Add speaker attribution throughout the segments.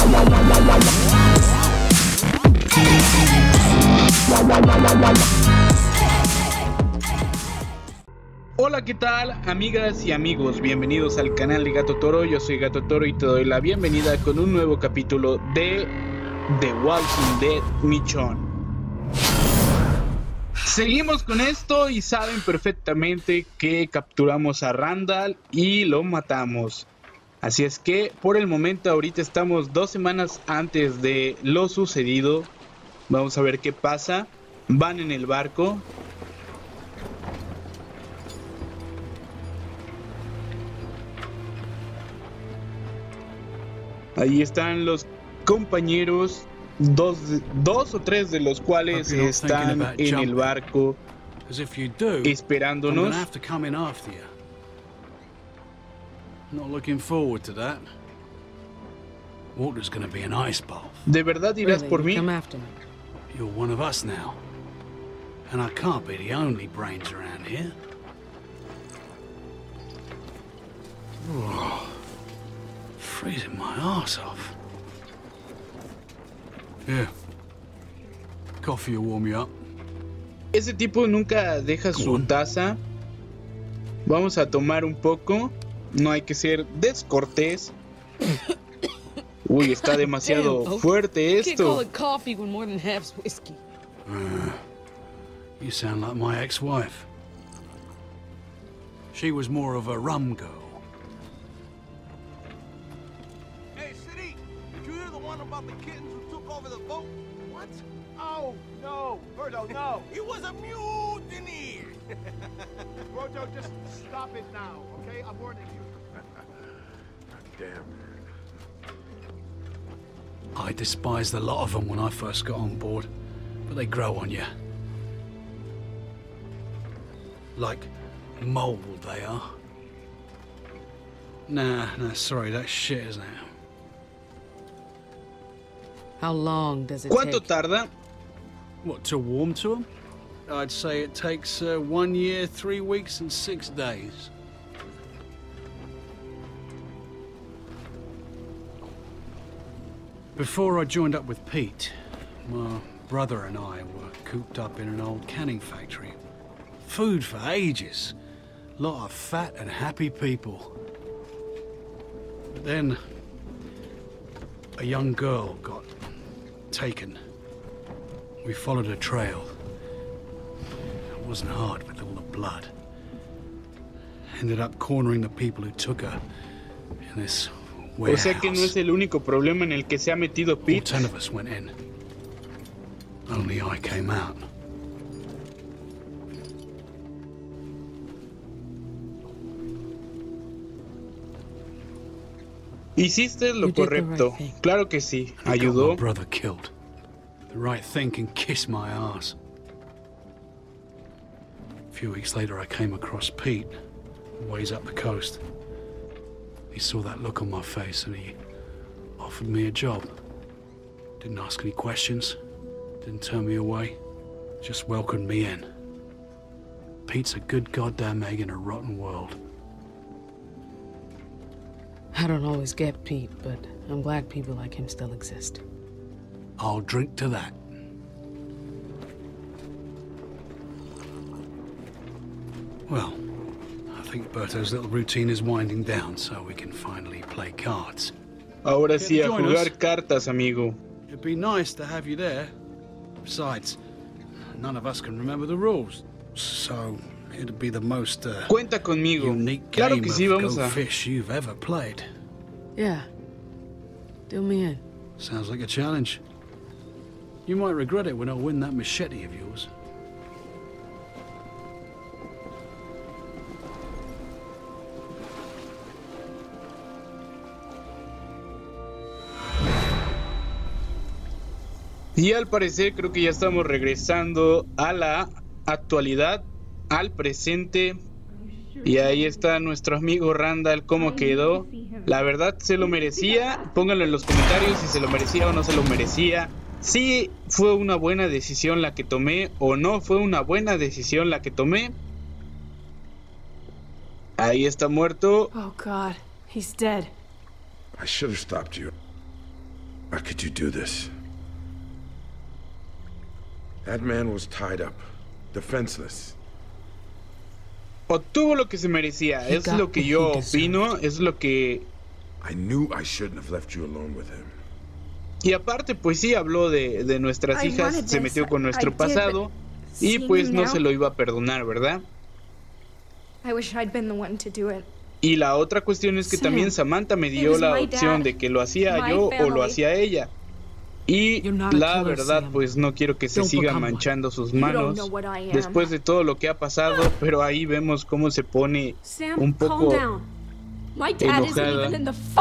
Speaker 1: Hola, ¿qué tal, amigas y amigos? Bienvenidos al canal de Gato Toro. Yo soy Gato Toro y te doy la bienvenida con un nuevo capítulo de The Walking Dead Michonne. Seguimos con esto y saben perfectamente que capturamos a Randall y lo matamos. Así es que por el momento ahorita estamos 2 semanas antes de lo sucedido. Vamos a ver qué pasa. Van en el barco. Ahí están los compañeros, dos o tres de los cuales están en el barco esperándonos. ¿De verdad irás por mí?
Speaker 2: You're one of us now, and I can't be the only brains around here. Oh, freezing my ass off. Yeah. Coffee will warm you up.
Speaker 1: Ese tipo nunca deja su taza. Vamos a tomar un poco. No hay que ser descortés. Uy, está demasiado fuerte esto.
Speaker 2: You sound like my ex-wife. She was more of a rum girl.
Speaker 3: Hey, City! Did you hear the one about the kittens who took over the boat? What? Oh, no! Berto, no! He was a mutiny!
Speaker 4: Berto, just stop it now, okay? I'm warning you. God damn.
Speaker 2: I despised a lot of them when I first got on board, but they grow on you. Like mold, they are. Nah, sorry, that's shit, isn't it?
Speaker 5: How long does it
Speaker 1: ¿Cuánto
Speaker 5: take?
Speaker 1: tarda?
Speaker 2: What, to warm to them? I'd say it takes 1 year, 3 weeks, and 6 days. Before I joined up with Pete, my brother and I were cooped up in an old canning factory. Food for ages. Lot of fat and happy people. But then, a young girl got taken. We followed a trail. It wasn't hard with all the blood. Ended up cornering the people who took her in this
Speaker 1: O sea que no es el único problema en el que se ha metido
Speaker 2: All
Speaker 1: Pete.
Speaker 2: 10 of us went in. Only I came out.
Speaker 1: Hiciste lo
Speaker 5: You did the
Speaker 1: correcto.
Speaker 5: right thing.
Speaker 1: Claro que sí.
Speaker 2: I got my
Speaker 1: Ayudó.
Speaker 2: brother killed. The right thing can kiss my ass. A few weeks later, I came across Pete, ways up the coast. He saw that look on my face and he offered me a job. Didn't ask any questions, didn't turn me away, just welcomed me in. Pete's a good goddamn egg in a rotten world.
Speaker 5: I don't always get Pete, but I'm glad people like him still exist.
Speaker 2: I'll drink to that. Well, I think Berto's little routine is winding down, so we can finally play cards.
Speaker 1: Ahora sí, a
Speaker 2: Join
Speaker 1: jugar
Speaker 2: us.
Speaker 1: cartas, amigo.
Speaker 2: It'd be nice to have you there. Besides, none of us can remember the rules, so it'd be the most
Speaker 1: Cuenta conmigo.
Speaker 2: unique
Speaker 1: Claro
Speaker 2: game
Speaker 1: que sí,
Speaker 2: of
Speaker 1: vamos
Speaker 2: Go
Speaker 1: a...
Speaker 2: Fish you've ever played.
Speaker 5: Yeah. Do me in.
Speaker 2: Sounds like a challenge. You might regret it when I win that machete of yours.
Speaker 1: Y al parecer creo que ya estamos regresando a la actualidad, al presente. Y ahí está nuestro amigo Randall, cómo quedó. La verdad se lo merecía. Pónganlo en los comentarios si se lo merecía o no se lo merecía. Si fue una buena decisión la que tomé o no fue una buena decisión la que tomé. Ahí está muerto.
Speaker 6: Oh God, he's dead.
Speaker 4: I should have stopped you.
Speaker 6: How could you do this? That man was tied up, defenseless.
Speaker 1: Obtuvo lo que se merecía, es lo que yo opino, es lo que...
Speaker 6: I knew I shouldn't have left you alone with him.
Speaker 1: Y aparte, pues sí, habló de nuestras hijas, se metió con nuestro pasado y pues no se lo iba a perdonar, ¿verdad? Y la otra cuestión es que también Samantha me dio la opción de que lo hacía yo o lo hacía ella. Y la verdad, pues no quiero que se siga manchando sus manos después de todo lo que ha pasado, pero ahí vemos cómo se pone un poco enojada.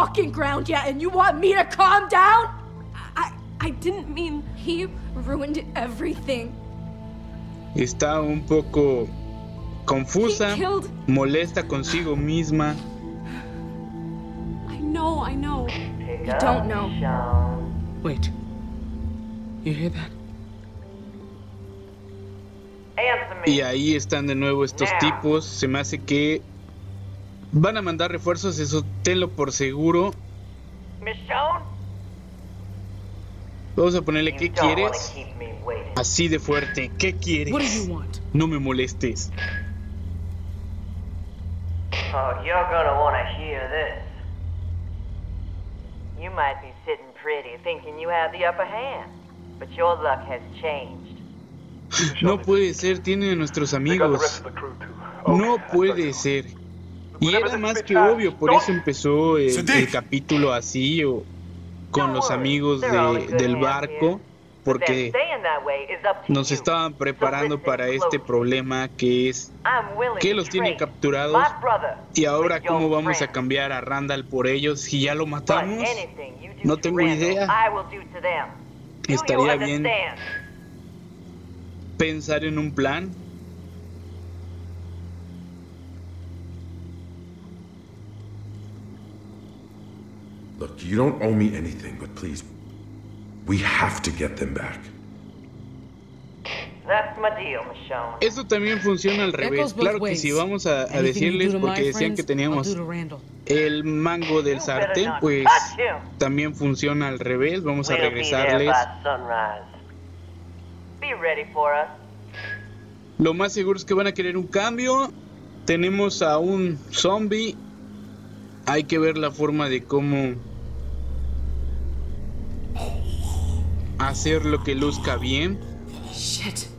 Speaker 1: Está un poco confusa, molesta consigo misma.
Speaker 7: I know. You don't know.
Speaker 5: Wait. You hear that?
Speaker 1: Y ahí están de nuevo estos tipos. Se me hace que van a mandar refuerzos, eso tenlo por seguro. Vamos a ponerle ¿qué quieres? Así de fuerte. ¿Qué quieres? No me molestes.
Speaker 8: Oh, you're gonna want to hear this. You might be sitting pretty thinking you have the upper hand, but your luck has changed.
Speaker 1: No puede ser, tiene a nuestros amigos. No puede ser. Y era más que obvio, por eso empezó el capítulo así o con los amigos del barco, porque nos estaban preparando para este problema que es que los tienen capturados. Y ahora cómo vamos a cambiar a Randall por ellos si ya lo matamos. No tengo idea. Estaría bien pensar en un plan.
Speaker 6: Look, you don't owe me anything, but please, we have to get them back.
Speaker 8: That's my deal, Michonne.
Speaker 1: Eso también funciona al revés. Claro que si vamos a decirles, porque decían que teníamos el mango del sartén, pues también funciona al revés. Vamos a regresarles. Lo más seguro es que van a querer un cambio. Tenemos a un zombie. Hay que ver la forma de cómo hacer lo que luzca bien.
Speaker 5: Shit.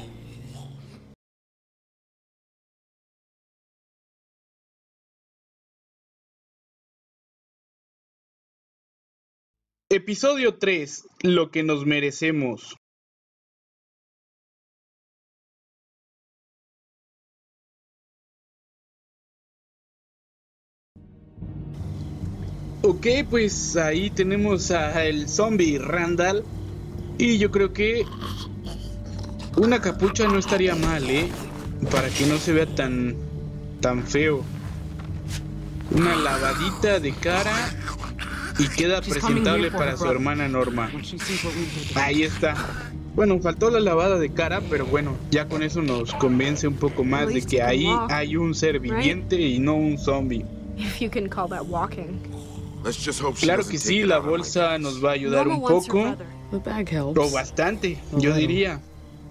Speaker 1: Episodio 3. Lo que nos merecemos. Ok, pues ahí tenemos a el zombie Randall. Y yo creo que una capucha no estaría mal, para que no se vea tan feo. Una lavadita de cara y queda presentable para su hermana Norma. Ahí está. Bueno, faltó la lavada de cara, pero bueno, ya con eso nos convence un poco más de que ahí hay un ser viviente y no un zombie. Claro que sí, la bolsa nos va a ayudar un poco. O bastante, yo diría.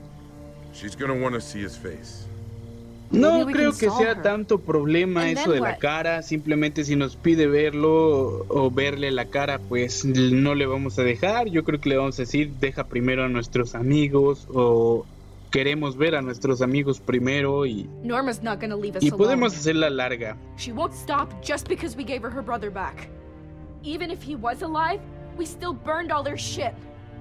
Speaker 1: No creo que sea tanto problema eso de la cara. Simplemente si nos pide verlo o verle la cara, pues no le vamos a dejar. Yo creo que le vamos a decir, deja primero a nuestros amigos, o queremos ver a nuestros amigos primero y podemos hacerla larga.
Speaker 7: She won't stop just because we gave her brother back. Even if he was alive, we still burned all their shit.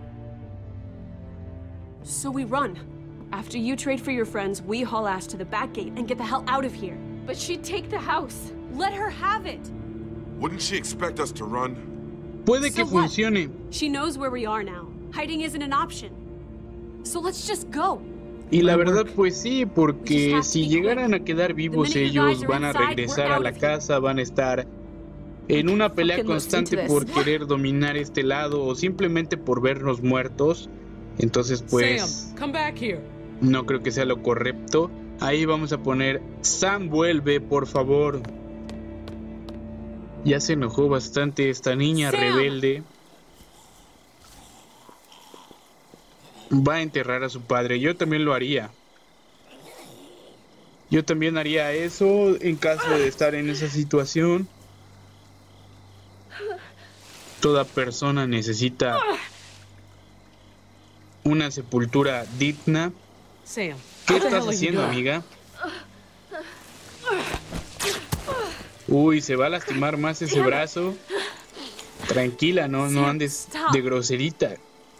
Speaker 9: So we run. After you trade for your friends, we haul ass to the back gate and get the hell out of here.
Speaker 7: But she'd take the house.
Speaker 9: Let her have it.
Speaker 6: Wouldn't she expect us to run?
Speaker 1: Puede que funcione.
Speaker 9: She knows where we are now. Hiding isn't an option. So let's just go.
Speaker 1: Y la verdad, pues sí, porque si llegaran a quedar vivos ellos, van a regresar a la casa, van a estar en una pelea constante por querer dominar este lado o simplemente por vernos muertos. Entonces pues no creo que sea lo correcto. Ahí vamos a poner Sam vuelve, por favor. Ya se enojó bastante esta niña rebelde. va a enterrar a su padre. Yo también lo haría. Yo también haría eso en caso de estar en esa situación. Toda persona necesita una sepultura digna.
Speaker 5: Sam,
Speaker 1: ¿Qué estás haciendo, amiga? Uy, se va a lastimar más ese brazo. Tranquila, no andes de groserita.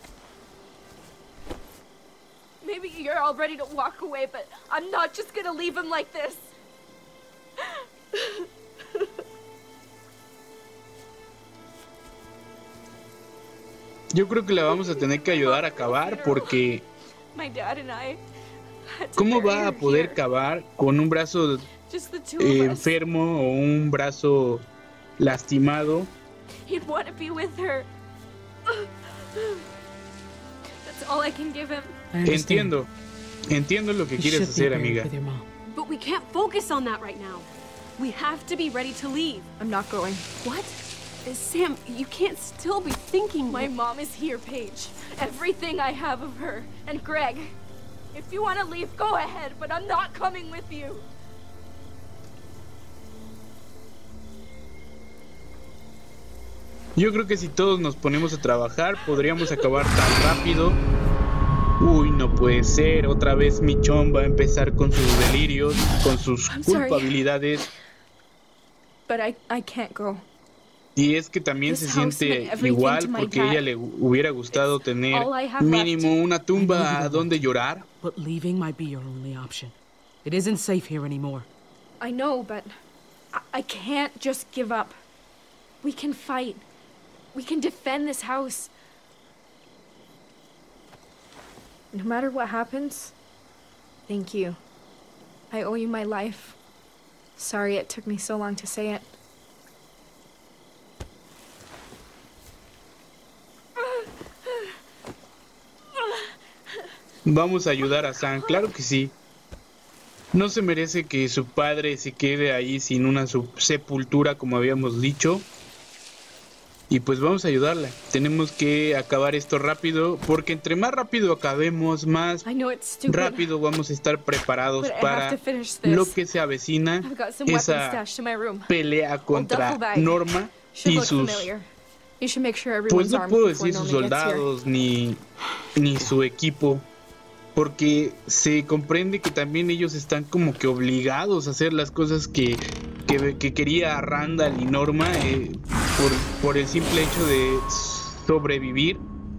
Speaker 7: Maybe you're all ready to walk away, but I'm not just gonna leave him like this.
Speaker 1: Yo creo que la vamos a tener que ayudar a cavar porque
Speaker 7: My dad and I had to
Speaker 1: ¿cómo
Speaker 7: bury
Speaker 1: va a
Speaker 7: her
Speaker 1: poder
Speaker 7: here.
Speaker 1: cavar con un brazo
Speaker 7: Just the two of us.
Speaker 1: enfermo o un brazo lastimado?
Speaker 7: He'd want to be with her. That's all I can give him.
Speaker 5: I understand.
Speaker 1: Entiendo lo que
Speaker 5: You
Speaker 1: quieres
Speaker 5: should be
Speaker 1: hacer,
Speaker 5: buried
Speaker 1: amiga.
Speaker 5: with your mom.
Speaker 9: But we can't focus on that right now. We have to be ready to leave.
Speaker 7: I'm not going.
Speaker 9: What? Sam, you can't still be thinking.
Speaker 7: My mom is here, Paige. Everything I have of her. And Greg. If you want to leave, go ahead, but I'm not coming with you.
Speaker 1: Yo creo que si todos nos ponemos a trabajar, podríamos acabar tan rápido. Uy, no puede ser. Otra vez Michonne va a empezar con sus delirios, con sus
Speaker 7: I'm sorry.
Speaker 1: culpabilidades.
Speaker 7: But I can't go.
Speaker 1: Y es que también se
Speaker 7: This house
Speaker 1: siente
Speaker 7: meant everything
Speaker 1: igual
Speaker 7: to my
Speaker 1: porque a
Speaker 7: dad.
Speaker 1: ella le hubiera gustado tener
Speaker 7: all I have
Speaker 1: mínimo
Speaker 7: left.
Speaker 1: una tumba a donde llorar.
Speaker 5: But leaving might be your only option. It isn't safe here anymore.
Speaker 7: I know, but I can't just give up. We can fight. We can defend this house. No matter what happens, thank you. I owe you my life. Sorry it took me so long to say it.
Speaker 1: Vamos a ayudar a Sam, claro que sí. No se merece que su padre se quede ahí sin una sepultura, como habíamos dicho. Y pues vamos a ayudarla. Tenemos que acabar esto rápido, porque entre más rápido acabemos, más
Speaker 7: I know it's stupid.
Speaker 1: rápido vamos a estar preparados
Speaker 7: But I have
Speaker 1: para
Speaker 7: to finish this.
Speaker 1: lo que se avecina,
Speaker 7: I've got some weapons
Speaker 1: esa
Speaker 7: stashed in my room.
Speaker 1: pelea contra
Speaker 7: duffel bag.
Speaker 1: Norma
Speaker 7: Should
Speaker 1: y
Speaker 7: look
Speaker 1: sus...
Speaker 7: familiar. You should make sure
Speaker 1: Pues
Speaker 7: everyone's
Speaker 1: no
Speaker 7: armed
Speaker 1: puedo
Speaker 7: before
Speaker 1: decir sus
Speaker 7: Norma gets here.
Speaker 1: soldados ni su equipo, porque se comprende que también ellos están como que obligados a hacer las cosas que quería Randall y Norma por el simple hecho de sobrevivir.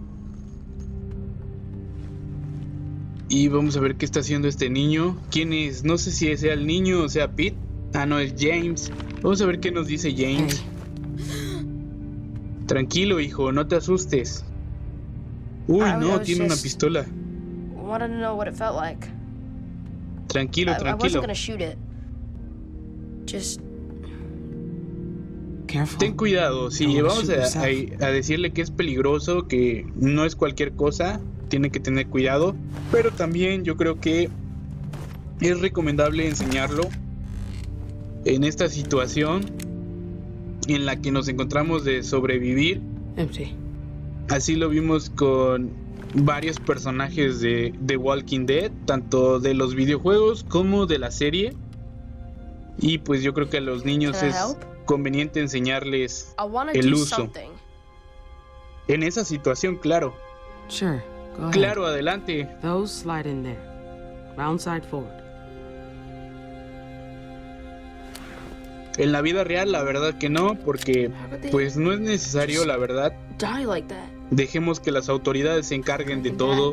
Speaker 1: Y vamos a ver qué está haciendo este niño. ¿Quién es? No sé si sea el niño o sea Pete. Ah, no, es James. Vamos a ver qué nos dice James. Tranquilo, hijo, no te asustes. Uy, no, tiene una pistola.
Speaker 10: Wanted to know what it felt like.
Speaker 1: Tranquilo,
Speaker 10: I wasn't
Speaker 1: tranquilo.
Speaker 10: gonna shoot it. Just
Speaker 5: Careful.
Speaker 1: Ten cuidado, sí,
Speaker 5: Don't
Speaker 1: vamos
Speaker 5: shoot yourself.
Speaker 1: a decirle que es peligroso, que no es cualquier cosa, tiene que tener cuidado, pero también yo creo que es recomendable enseñarlo en esta situación en la que nos encontramos de sobrevivir.
Speaker 5: Empty.
Speaker 1: Así lo vimos con varios personajes de The Walking Dead, tanto de los videojuegos como de la serie. Y pues yo creo que a los niños
Speaker 10: Can I
Speaker 1: es
Speaker 10: help?
Speaker 1: conveniente enseñarles
Speaker 10: I wanna
Speaker 1: el
Speaker 10: do
Speaker 1: uso.
Speaker 10: something.
Speaker 1: En esa situación, claro.
Speaker 5: Sure. Go ahead.
Speaker 1: Claro, adelante.
Speaker 5: Those slide in there. Round side forward.
Speaker 1: En la vida real, la verdad que no, porque pues no es necesario, la verdad.
Speaker 10: Die like that.
Speaker 1: Dejemos que las autoridades se encarguen de todo.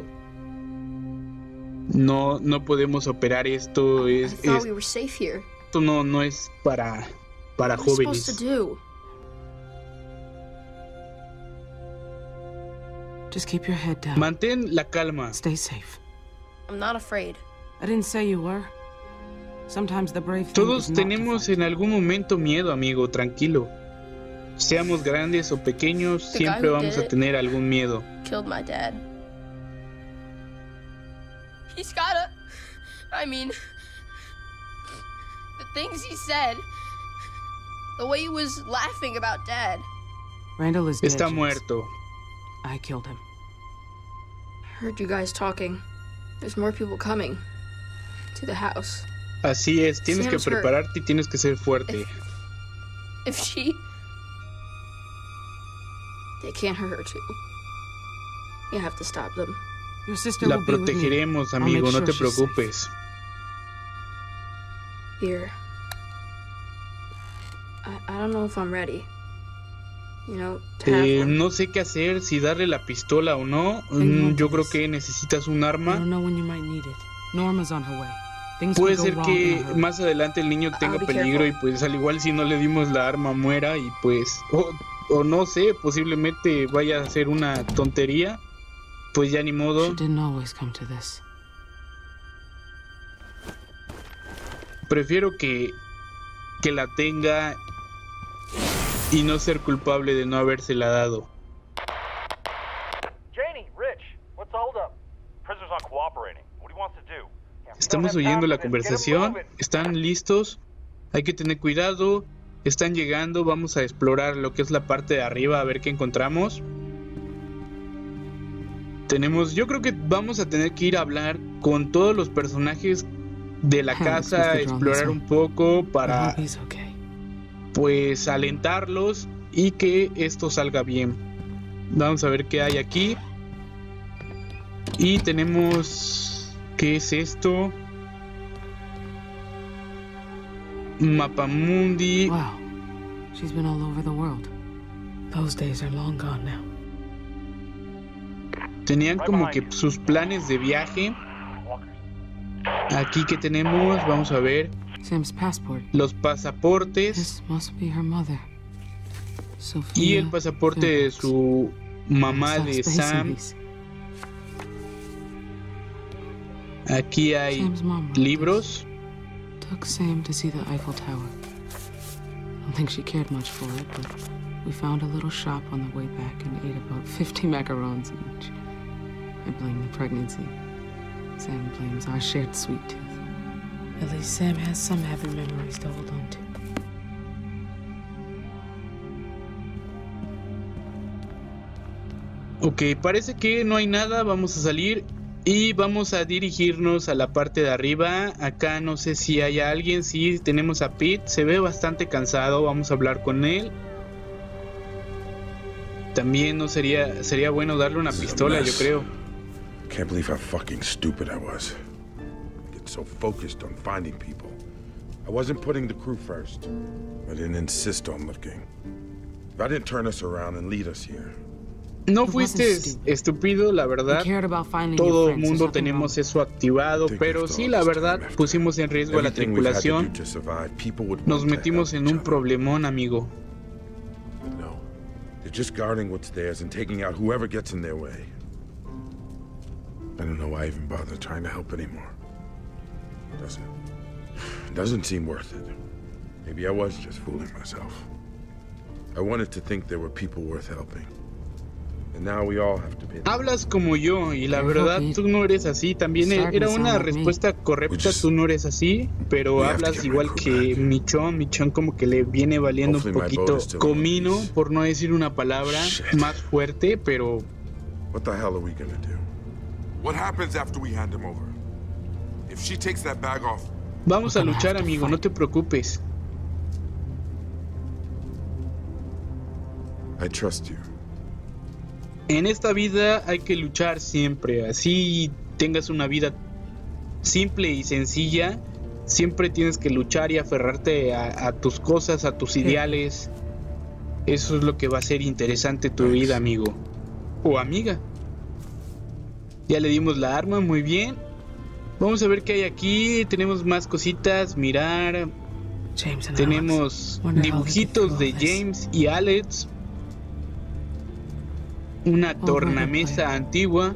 Speaker 1: No podemos operar esto.
Speaker 10: I thought we were safe here.
Speaker 1: Esto no es para
Speaker 10: What am I supposed to
Speaker 1: jóvenes.
Speaker 10: do?
Speaker 5: Just keep your head down.
Speaker 1: Mantén la calma.
Speaker 5: Stay safe.
Speaker 10: I'm not afraid.
Speaker 5: I didn't say you were. Sometimes the brave thing
Speaker 1: Todos
Speaker 5: is not to
Speaker 1: tenemos
Speaker 5: fight.
Speaker 1: en algún momento miedo, amigo, tranquilo. Seamos grandes o pequeños,
Speaker 10: The guy
Speaker 1: siempre
Speaker 10: who
Speaker 1: vamos
Speaker 10: did
Speaker 1: a
Speaker 10: it
Speaker 1: tener algún miedo.
Speaker 10: Killed my dad. He's gotta. I mean, the things he said, the way he was laughing about dad.
Speaker 5: Randall is dead.
Speaker 1: Está
Speaker 5: James.
Speaker 1: muerto.
Speaker 5: I killed him.
Speaker 10: heard you guys talking. There's more people coming to the house.
Speaker 1: Así es, tienes que prepararte y tienes que ser fuerte.
Speaker 10: If she... They can't hurt her too. You have to stop them.
Speaker 5: Your sister
Speaker 1: La
Speaker 5: will be with me.
Speaker 1: protegeremos,
Speaker 5: I'll
Speaker 1: amigo,
Speaker 5: make
Speaker 1: no
Speaker 5: sure
Speaker 1: te
Speaker 5: she's safe.
Speaker 1: preocupes.
Speaker 10: Here. I don't know if I'm ready. You know, to have one.
Speaker 1: No sé qué hacer, si darle la pistola o no. Yo creo que necesitas un
Speaker 5: I
Speaker 1: arma.
Speaker 5: don't know when you might need it. Norma's on her way. Things
Speaker 1: Puede
Speaker 5: can go
Speaker 1: ser
Speaker 5: wrong
Speaker 1: que
Speaker 5: in a hurry.
Speaker 1: más adelante el niño tenga
Speaker 10: be
Speaker 1: peligro y
Speaker 10: careful.
Speaker 1: pues al igual si no le dimos la arma muera y pues o no sé, posiblemente vaya a ser una tontería. Pues ya ni modo.
Speaker 5: She didn't always come to this.
Speaker 1: Prefiero que la tenga y no ser culpable de no habérsela dado.
Speaker 11: Janie, Rich, what's the hold up? Prisoner's not cooperating. What he wants to do?
Speaker 1: Estamos oyendo la conversación. ¿Están listos? Hay que tener cuidado. Están llegando. Vamos a explorar lo que es la parte de arriba a ver qué encontramos. Yo creo que vamos a tener que ir a hablar con todos los personajes de la casa, explorar un poco para pues alentarlos y que esto salga bien. Vamos a ver qué hay aquí. Y tenemos... ¿Qué es esto? Mapamundi.
Speaker 5: Wow. She's been all over the world. Those days are long gone now.
Speaker 1: Tenían como que sus planes de viaje. Aquí que tenemos, vamos a ver.
Speaker 5: Sam's passport.
Speaker 1: Los pasaportes.
Speaker 5: This must be her mother.
Speaker 1: Y
Speaker 5: Sophia
Speaker 1: el pasaporte de su mamá de Sam. Aquí hay
Speaker 5: Sam's mom wrote
Speaker 1: libros.
Speaker 5: this. Took Sam to see the Eiffel Tower. I don't think she cared much for it, but we found a little shop on the way back and ate about 50 macarons each. I blame the pregnancy. Sam blames our shared sweet tooth. At least Sam has some happy memories to hold on to.
Speaker 1: Ok, parece que no hay nada. Vamos a salir y vamos a dirigirnos a la parte de arriba. Acá no sé si hay alguien. Sí, tenemos a Pete. Se ve bastante cansado. Vamos a hablar con él. También no sería bueno darle una pistola, yo creo.
Speaker 6: Can't believe how fucking stupid I was. I get so focused on finding people. I wasn't putting the crew first. I didn't insist on looking. If I didn't turn us around and lead us here.
Speaker 1: No fuiste estúpido, la verdad. Todo el mundo tenemos eso activado, pero sí, la verdad, pusimos en riesgo a la tripulación. Nos metimos en un problemón, amigo.
Speaker 6: No, they're just guarding what's theirs and taking out whoever gets in their way. I don't know why I even bother trying to help anymore. Doesn't seem worth it. Maybe I was just fooling myself. I wanted to think there were people worth helping. And now we all have to be.
Speaker 1: Hablas como yo y la verdad tú no eres así. También era una respuesta correcta, tú no eres así, pero hablas igual que Michonne. Michonne como que le viene valiendo un poquito comino, por no decir una palabra más fuerte, pero...
Speaker 6: What the hell are we gonna do?
Speaker 12: What happens after we hand him over? If she takes that bag off...
Speaker 1: Vamos a luchar, amigo, no te preocupes.
Speaker 6: I trust you.
Speaker 1: En esta vida hay que luchar siempre, así tengas una vida simple y sencilla, siempre tienes que luchar y aferrarte a tus cosas, a tus ideales. Eso es lo que va a ser interesante tu vida, amigo o amiga. Ya le dimos la arma, muy bien. Vamos a ver qué hay aquí. Tenemos más cositas, mirar. Tenemos dibujitos de James y Alex. Una tornamesa antigua.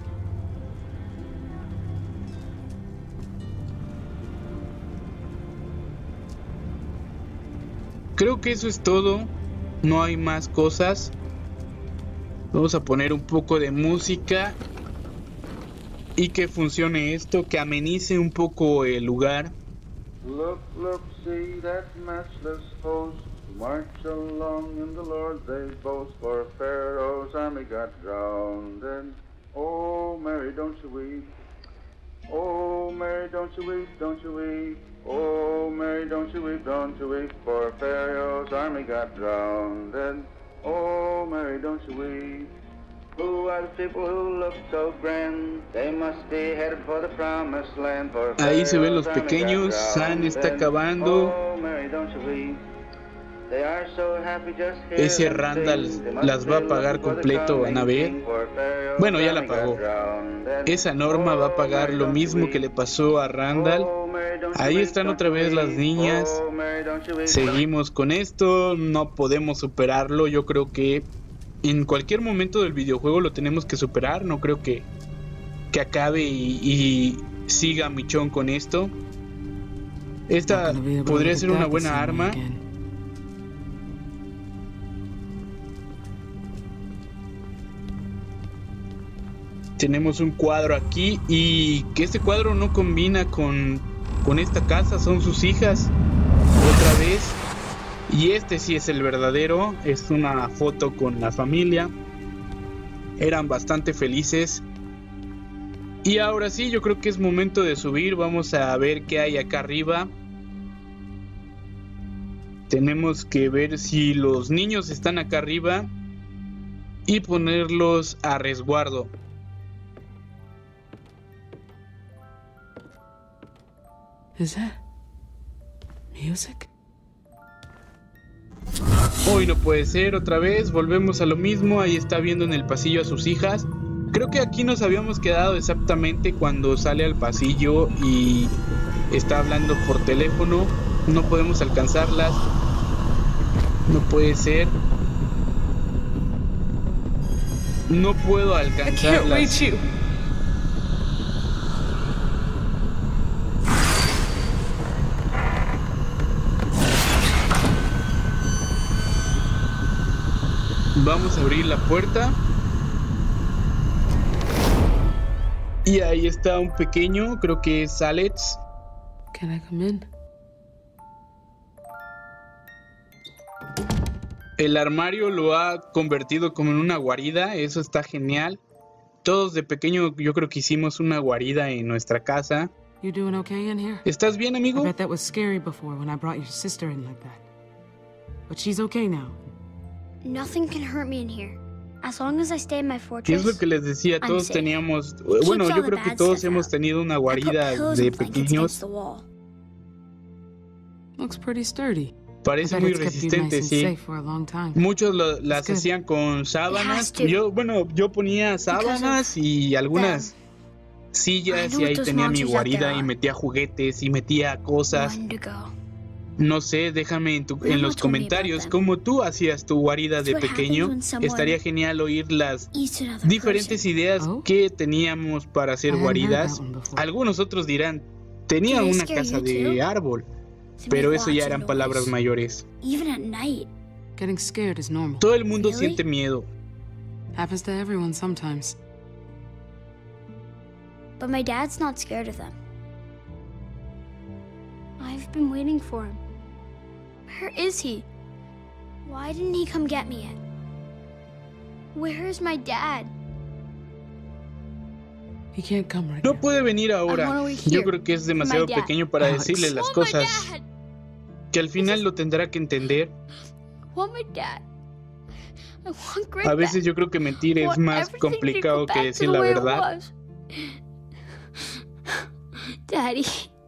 Speaker 1: Creo que eso es todo. No hay más cosas. Vamos a poner un poco de música y que funcione esto, que amenice un poco el lugar.
Speaker 13: Look, look, see that matchless host march along in the Lord's day boast, for Pharaoh's army got drowned Oh, Mary, don't you weep. Oh, Mary, don't you weep, don't you weep. Oh, Mary, don't you weep, for Pharaoh's army got drowned. And oh, Mary, don't you weep. Who are the people who look so grand? They must be headed for the promised land. For
Speaker 1: ahí se ven los pequeños. Sam está cavando.
Speaker 13: Oh, Mary, don't you weep. They are so happy just here.
Speaker 1: Ese Randall las va a pagar completo, van a ver. Bueno, ya la pagó. Esa Norma va a pagar lo mismo que le pasó a Randall. Ahí están otra vez las niñas. Seguimos con esto. No podemos superarlo. Yo creo que en cualquier momento del videojuego lo tenemos que superar. No creo que acabe y siga Michonne con esto. Esta podría ser una buena arma. Tenemos un cuadro aquí y que este cuadro no combina con esta casa, son sus hijas otra vez. Y este sí es el verdadero, es una foto con la familia. Eran bastante felices. Y ahora sí, yo creo que es momento de subir. Vamos a ver qué hay acá arriba. Tenemos que ver si los niños están acá arriba y ponerlos a resguardo.
Speaker 5: Is that music?
Speaker 1: Hoy no puede ser, otra vez volvemos a lo mismo. Ahí está viendo en el pasillo a sus hijas. Creo que aquí nos habíamos quedado exactamente cuando sale al pasillo y está hablando por teléfono. No podemos alcanzarlas. No puede ser. No puedo alcanzarlas. Vamos a abrir la puerta. Y ahí está un pequeño, creo que es Alex.
Speaker 5: Can I come in?
Speaker 1: El armario lo ha convertido como en una guarida, eso está genial. Todos de pequeño yo creo que hicimos una guarida en nuestra casa.
Speaker 5: You doing okay in here?
Speaker 1: ¿Estás bien, amigo?
Speaker 5: I bet that was scary before when I brought your sister in like that. But she's okay now.
Speaker 14: Nothing can hurt me in here. As long as I stay in my fortress.
Speaker 1: ¿Qué es lo que les decía? Todos teníamos, bueno, yo creo que todos hemos tenido una guarida de pequeños.
Speaker 5: Looks pretty sturdy.
Speaker 1: Parece muy resistente, sí. Muchos las hacían con sábanas. Yo ponía sábanas y algunas sillas y ahí tenía mi guarida y metía juguetes y metía cosas. No sé, déjame en los comentarios cómo tú hacías tu guarida de pequeño. Estaría genial oír las diferentes ideas que teníamos para hacer guaridas. Algunos otros dirán, tenía una casa de árbol. Pero eso ya eran palabras mayores. Todo el mundo siente miedo.
Speaker 5: Happens to everyone sometimes.
Speaker 14: But my dad's not scared of them. I've been waiting for him. Where is he? Why didn't he come get me yet? Where is my dad?
Speaker 5: He can't come right
Speaker 1: No puede venir ahora. Yo creo que es demasiado pequeño para decirle las cosas. Que al final lo tendrá que entender. A veces yo creo que mentir es más complicado que decir la verdad.
Speaker 14: Daddy.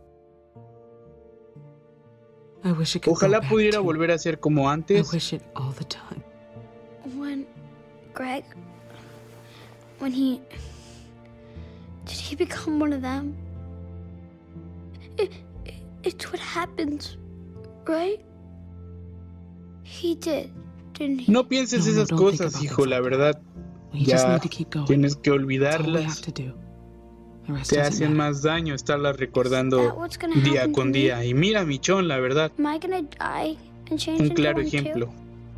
Speaker 1: Ojalá pudiera volver a ser como antes.
Speaker 14: Did he become one of them? It's what happens, right? He did, didn't he?
Speaker 1: No pienses esas cosas, hijo, la verdad. Ya tienes que olvidarlas. Te hacen más daño estarlas recordando día con día. Y mira, Michonne, la verdad. Un claro ejemplo.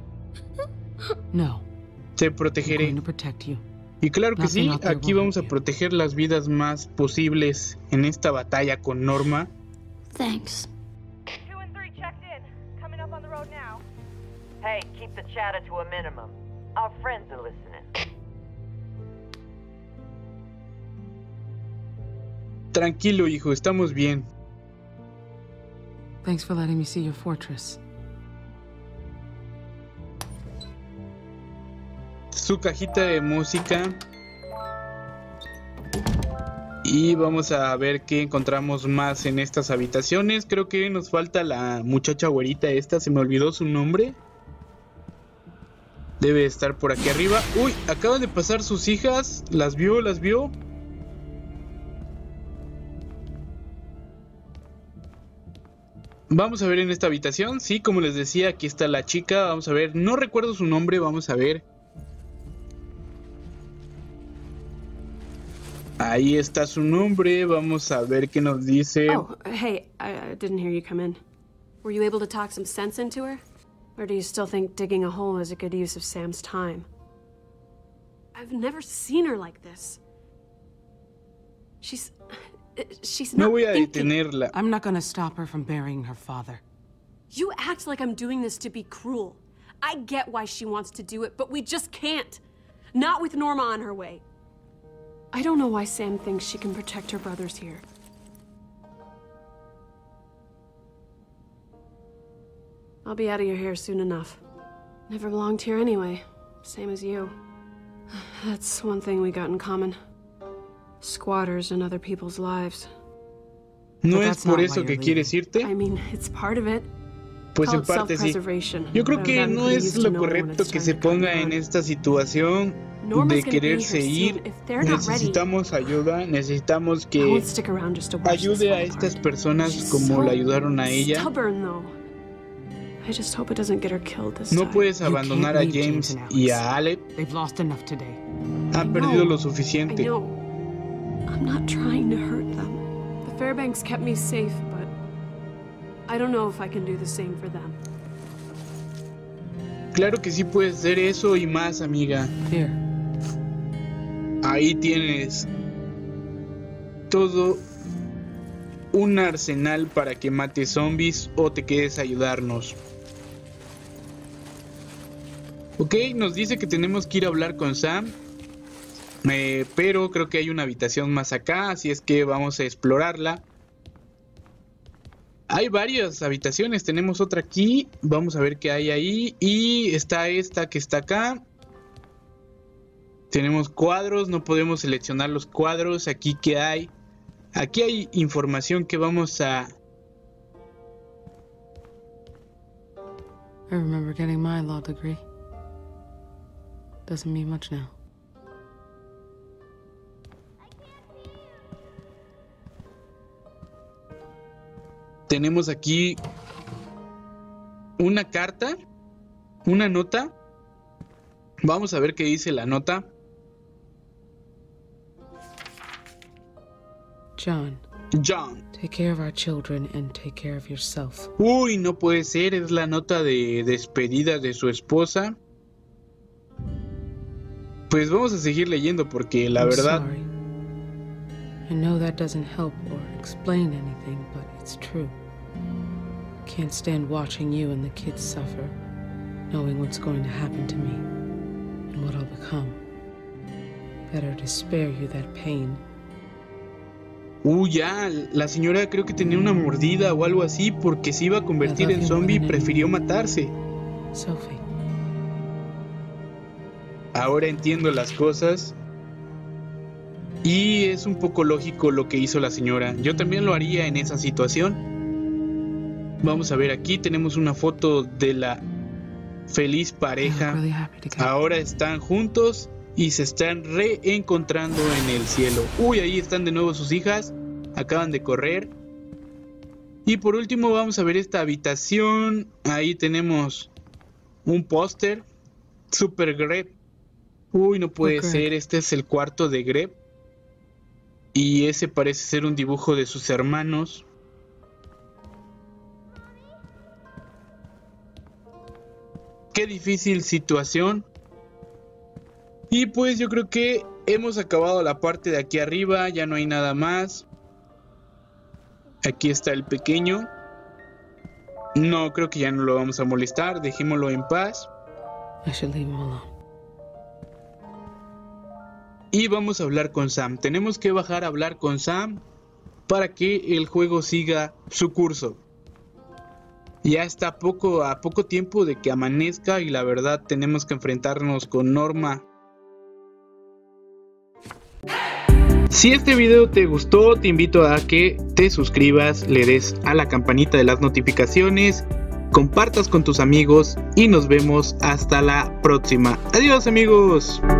Speaker 1: Te protegeré. Y claro que sí, aquí vamos a proteger las vidas más posibles en esta batalla con Norma.
Speaker 14: Thanks.
Speaker 8: 2 and 3 checked in. Coming up on the road now. Hey, keep the chatter to a minimum. Our friends are listening.
Speaker 1: Tranquilo, hijo, estamos bien.
Speaker 5: Thanks for letting me see your fortress.
Speaker 1: Su cajita de música. Y vamos a ver qué encontramos más en estas habitaciones. Creo que nos falta la muchacha güerita esta. Se me olvidó su nombre. Debe estar por aquí arriba. Uy, acaban de pasar sus hijas. ¿Las vio? ¿Las vio? Vamos a ver en esta habitación. Sí, como les decía, aquí está la chica. Vamos a ver. No recuerdo su nombre. Vamos a ver. Ahí está su nombre. Vamos a ver qué nos dice.
Speaker 9: Oh, hey, I didn't hear you come in. Were you able to talk some sense into her? Or do you still think digging a hole is a good use of Sam's time? I've never seen her like this. She's
Speaker 1: No
Speaker 9: not
Speaker 1: voy a
Speaker 9: thinking.
Speaker 1: detenerla.
Speaker 5: I'm not gonna stop her from burying her father.
Speaker 9: You act like I'm doing this to be cruel. I get why she wants to do it, but we just can't. Not with Norma on her way. I don't know why Sam thinks she can protect her brothers here. I'll be out of your hair soon enough. Never belonged here anyway. Same as you. That's one thing we got in common. Squatters in other people's lives.
Speaker 1: ¿No es por eso que quieres irte?
Speaker 9: I mean, it's part of it.
Speaker 1: Pues en
Speaker 9: Call it
Speaker 1: parte sí.
Speaker 9: self-preservation,
Speaker 1: Yo creo
Speaker 9: but
Speaker 1: que
Speaker 9: I'm
Speaker 1: no
Speaker 9: getting
Speaker 1: es
Speaker 9: used to
Speaker 1: lo
Speaker 9: knowing when
Speaker 1: correcto
Speaker 9: it's
Speaker 1: que
Speaker 9: time
Speaker 1: se
Speaker 9: to cut
Speaker 1: ponga
Speaker 9: you
Speaker 1: en
Speaker 9: on.
Speaker 1: esta situación
Speaker 9: Norma's
Speaker 1: de
Speaker 9: gonna be
Speaker 1: quererse
Speaker 9: here
Speaker 1: ir.
Speaker 9: soon. If they're not ready,
Speaker 1: Necesitamos ayuda, necesitamos
Speaker 9: I
Speaker 1: que
Speaker 9: won't stick around just to watch this
Speaker 1: ayude a
Speaker 9: fall
Speaker 1: estas
Speaker 9: apart.
Speaker 1: personas
Speaker 9: She's
Speaker 1: como
Speaker 9: so
Speaker 1: la ayudaron a ella.
Speaker 9: Stubborn, though. I just hope it doesn't get her killed this
Speaker 1: No
Speaker 9: time.
Speaker 1: puedes abandonar a James y a Alec.
Speaker 5: They've lost enough today.
Speaker 1: Han perdido lo
Speaker 9: I
Speaker 1: suficiente.
Speaker 9: know. I'm not trying to hurt them. The Fairbanks kept me safe, but I don't know if I can do the same for them.
Speaker 1: Claro que sí puedes hacer eso y más, amiga.
Speaker 5: Here.
Speaker 1: Ahí tienes todo un arsenal para que mates zombies o te quedes a ayudarnos. Ok, nos dice que tenemos que ir a hablar con Sam. Pero creo que hay una habitación más acá, así es que vamos a explorarla. Hay varias habitaciones, tenemos otra aquí. Vamos a ver qué hay ahí. Y está esta que está acá. Tenemos cuadros, no podemos seleccionar los cuadros. Aquí qué hay. Aquí hay información que vamos a...
Speaker 5: I remember getting my law degree. Doesn't mean much now.
Speaker 1: Tenemos aquí una carta, una nota. Vamos a ver qué dice la nota.
Speaker 5: John.
Speaker 1: Take
Speaker 5: care of our children and take care of yourself.
Speaker 1: Uy, no puede ser, es la nota de despedida de su esposa. Pues vamos a seguir leyendo porque la verdad...
Speaker 5: Sorry. I know that doesn't help or explain anything, but it's true. Can't stand watching you and the kids suffer, knowing what's going to happen to me and what I'll become. Better to spare you that pain.
Speaker 1: Ya, la señora creo que tenía una mordida o algo así porque se iba a convertir en zombie y prefirió matarse.
Speaker 5: Sophie.
Speaker 1: Ahora entiendo las cosas. Y es un poco lógico lo que hizo la señora. Yo también lo haría en esa situación. Vamos a ver, aquí tenemos una foto de la feliz pareja. Ahora están juntos y se están reencontrando en el cielo. Uy, ahí están de nuevo sus hijas. Acaban de correr. Y por último vamos a ver esta habitación. Ahí tenemos un póster. Super Greb. Uy, no puede ser. Este es el cuarto de Greb. Y ese parece ser un dibujo de sus hermanos. Qué difícil situación. Y pues yo creo que hemos acabado la parte de aquí arriba. Ya no hay nada más. Aquí está el pequeño. No, creo que ya no lo vamos a molestar. Dejémoslo en paz.
Speaker 5: I should leave him alone.
Speaker 1: Y vamos a hablar con Sam. Tenemos que bajar a hablar con Sam. para que el juego siga su curso. Ya está a poco tiempo de que amanezca y la verdad tenemos que enfrentarnos con Norma. Si este video te gustó, te invito a que te suscribas, le des a la campanita de las notificaciones, compartas con tus amigos y nos vemos hasta la próxima. Adiós amigos.